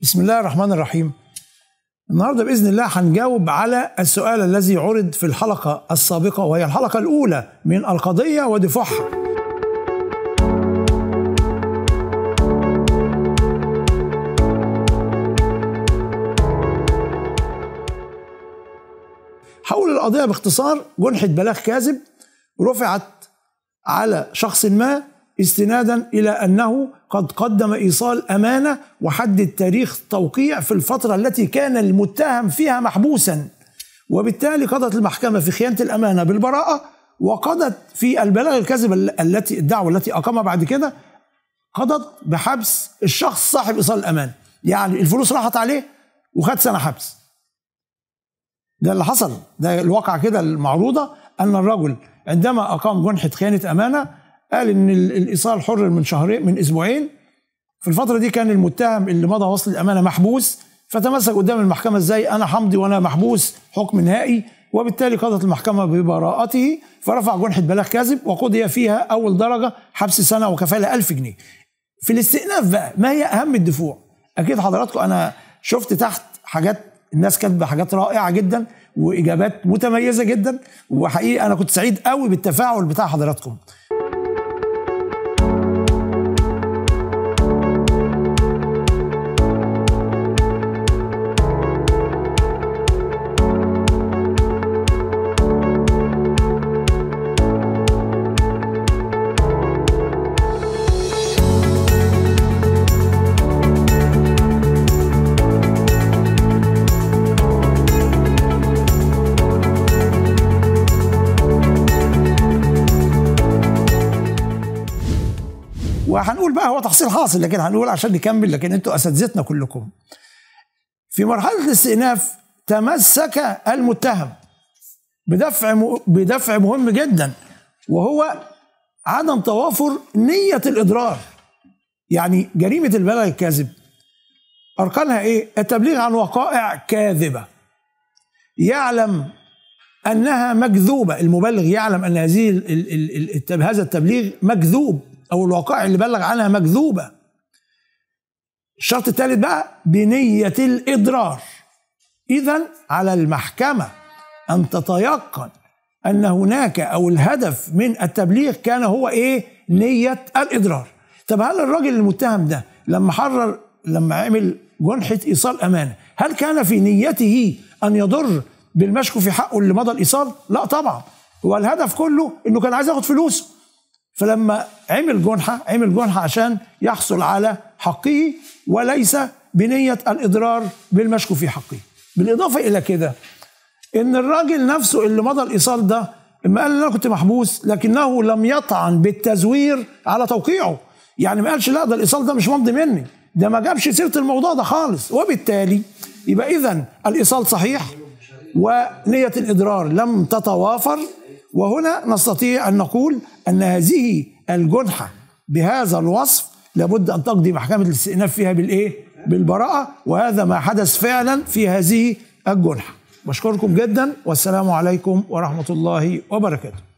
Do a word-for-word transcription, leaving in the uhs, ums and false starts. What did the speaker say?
بسم الله الرحمن الرحيم. النهارده بإذن الله هنجاوب على السؤال الذي عرض في الحلقة السابقة، وهي الحلقة الأولى من القضية ودفوعها. حول القضية باختصار: جنحة بلاغ كاذب رفعت على شخص ما استنادا إلى أنه قد قدم إيصال أمانة وحدد تاريخ توقيع في الفترة التي كان المتهم فيها محبوسا، وبالتالي قضت المحكمة في خيانة الأمانة بالبراءة، وقضت في البلاغ الكاذب التي الدعوة التي أقامها بعد كده قضت بحبس الشخص صاحب إيصال الأمانة. يعني الفلوس راحت عليه وخد سنة حبس. ده اللي حصل، ده الواقع كده المعروضة، أن الرجل عندما أقام جنحة خيانة أمانة قال ان الايصال حر من شهرين من اسبوعين. في الفتره دي كان المتهم اللي مضى وصل الامانه محبوس، فتمسك قدام المحكمه ازاي انا حمضي وانا محبوس حكم نهائي، وبالتالي قضت المحكمه ببراءته، فرفع جنحه بلاغ كاذب وقضي فيها اول درجه حبس سنه وكفاله ألف جنيه. في الاستئناف بقى، ما هي اهم الدفوع؟ اكيد حضراتكم انا شفت تحت حاجات الناس كاتبه حاجات رائعه جدا واجابات متميزه جدا، وحقيقي انا كنت سعيد قوي بالتفاعل بتاع حضراتكم. وهنقول بقى هو تحصيل حاصل، لكن هنقول عشان نكمل، لكن انتوا اساتذتنا كلكم. في مرحله الاستئناف تمسك المتهم بدفع م... بدفع مهم جدا، وهو عدم توافر نيه الاضرار. يعني جريمه البلاغ الكاذب اركانها ايه؟ التبليغ عن وقائع كاذبه يعلم انها مكذوبه، المبلغ يعلم ان هذه ال... ال... ال... هذا التبليغ مكذوب، أو الوقائع اللي بلغ عنها مكذوبة. الشرط الثالث بقى بنية الإضرار. إذن على المحكمة أن تتيقن أن هناك أو الهدف من التبليغ كان هو إيه؟ نية الإضرار. طب هل الراجل المتهم ده لما حرر لما عمل جنحة إيصال أمانة، هل كان في نيته أن يضر بالمشكو في حقه اللي مضى الإيصال؟ لا طبعا، هو الهدف كله إنه كان عايز ياخد فلوسه. فلما عمل جنحة عمل جنحة عشان يحصل على حقه، وليس بنية الإضرار بالمشكو في حقه. بالإضافة إلى كده إن الراجل نفسه اللي مضى الإيصال ده اما قال أنا كنت محبوس، لكنه لم يطعن بالتزوير على توقيعه. يعني ما قالش لا ده الإيصال ده مش ممضي مني، ده ما جابش سيرة الموضوع ده خالص. وبالتالي يبقى إذن الإيصال صحيح ونية الإضرار لم تتوافر. وهنا نستطيع أن نقول أن هذه الجنحة بهذا الوصف لابد أن تقضي محكمة الاستئناف فيها بالإيه؟ بالبراءة، وهذا ما حدث فعلا في هذه الجنحة. بشكركم جدا، والسلام عليكم ورحمة الله وبركاته.